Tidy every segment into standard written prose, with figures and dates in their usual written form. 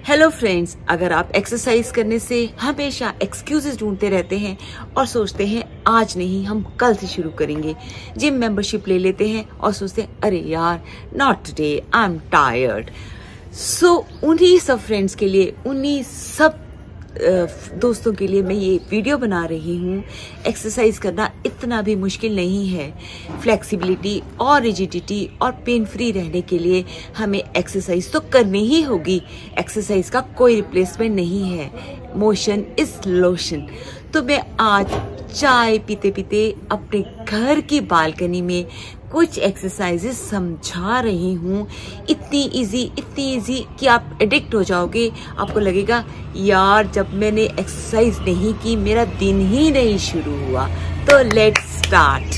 Hello friends, अगर आप exercise करने से हमेशा एक्सक्यूजेस ढूंढते रहते हैं और सोचते हैं आज नहीं हम कल से शुरू करेंगे, जिम मेंबरशिप ले लेते हैं और सोचते हैं अरे यार not today, I am tired. So उन्हीं सब फ्रेंड्स के लिए, उन्हीं सब दोस्तों के लिए मैं ये वीडियो बना रही हूँ। एक्सरसाइज करना इतना भी मुश्किल नहीं है। फ्लेक्सिबिलिटी और रिजिडिटी और पेन फ्री रहने के लिए हमें एक्सरसाइज तो करनी ही होगी। एक्सरसाइज का कोई रिप्लेसमेंट नहीं है। Motion is lotion. तो मैं आज चाय पीते पीते अपने घर की बालकनी में कुछ एक्सरसाइजेस समझा रही हूँ। इतनी इजी कि आप एडिक्ट हो जाओगे। आपको लगेगा यार जब मैंने एक्सरसाइज नहीं की मेरा दिन ही नहीं शुरू हुआ। तो लेट्स स्टार्ट।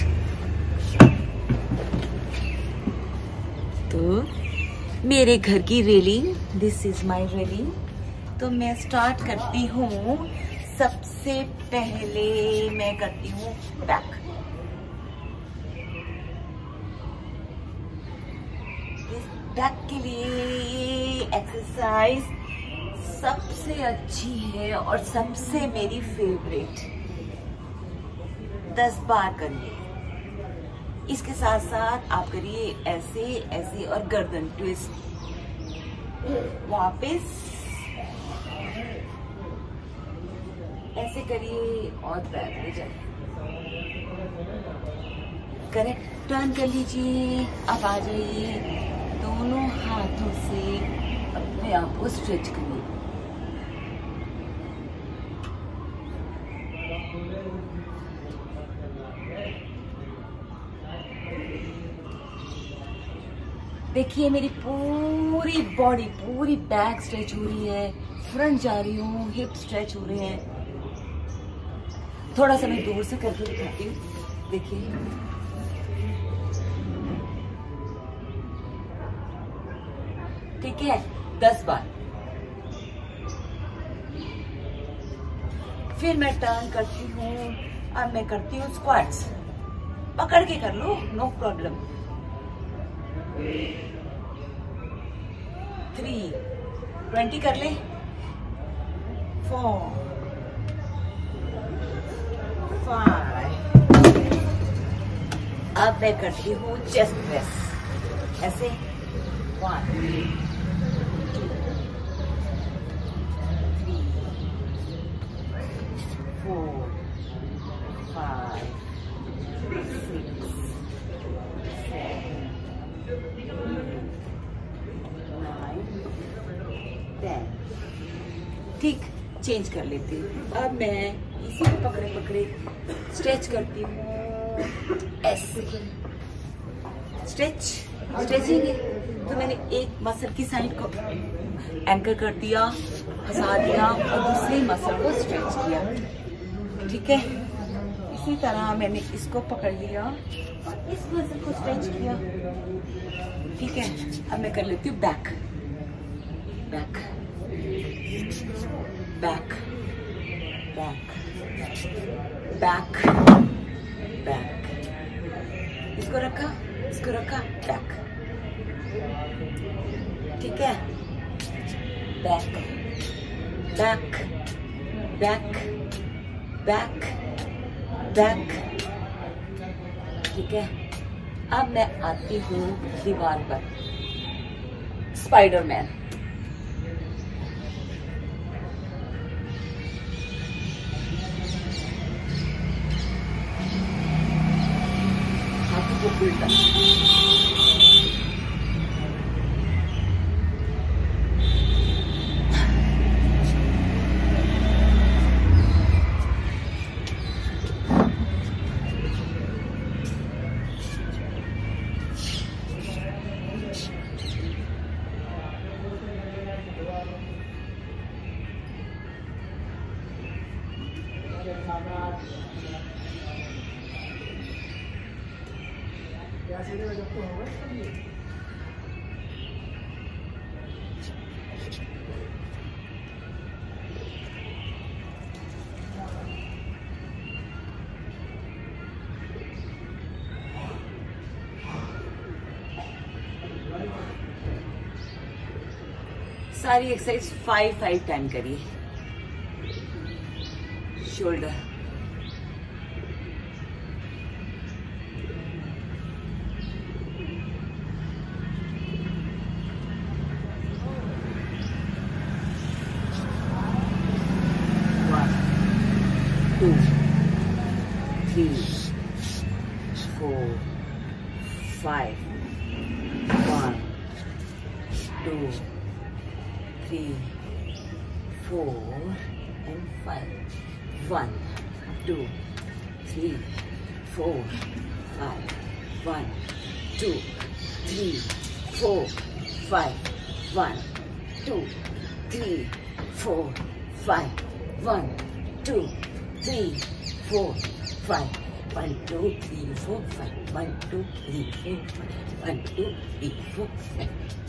तो मेरे घर की railing, this is my railing. तो मैं स्टार्ट करती हूँ। सबसे पहले मैं करती हूँ बैक। बैक के लिए एक्सरसाइज सबसे अच्छी है और सबसे मेरी फेवरेट। 10 बार करिए। इसके साथ साथ आप करिए ऐसे ऐसे और गर्दन ट्विस्ट। वापस ऐसे करिए और बैक ले जाइए। करेक्ट टर्न कर लीजिए। अब आ जाइए, दोनों हाथों से अपने आप को स्ट्रेच करिए। देखिए मेरी पूरी बॉडी, पूरी बैक स्ट्रेच हो रही है। फ्रंट जा रही हूँ, हिप स्ट्रेच हो रहे हैं। थोड़ा सा मैं दूर से करके दिखाती हूँ। देखिए ठीक है, 10 बार। फिर मैं टर्न करती हूँ। अब मैं करती हूँ स्क्वाट्स। पकड़ के कर लो, नो प्रॉब्लम। 3, 20 कर ले। 4, 5। अब मैं करती हूँ चेस्ट प्रेस ऐसे। 1, 2, 3, 4, 5, 6, 7, 9, 10। ठीक, चेंज कर लेती हूँ। अब मैं इसी को पकड़े पकड़े स्ट्रेच करती हूँ ऐसे। स्ट्रेचिंग है तो मैंने एक मसल की साइड को एंकर कर दिया, फंसा दिया और दूसरी मसल को स्ट्रेच किया। ठीक है, इसी तरह मैंने इसको पकड़ लिया और इस मसल को स्ट्रेच किया। ठीक है, अब मैं कर लेती हूँ back back back back back back. इसको रखा बैक। ठीक है, back back back back back. ठीक है, अब मैं आती हूँ दीवार पर, स्पाइडरमैन। हाथों को उल्टा। सारी एक्सरसाइज 5 टाइम करिए। Shoulder, two, 3, 4, 5, 1, 2, 3, 4 and 5, 1, 2, 3, 4, 5, 1, 2, 3, 4, 5, 1, 2, 3, 4, 5, 1, 2, 3, 4, 5, 1, 2, 3, 4, 5, 1, 2, 3, 4, 5, 1, 2, 3, 4, 5.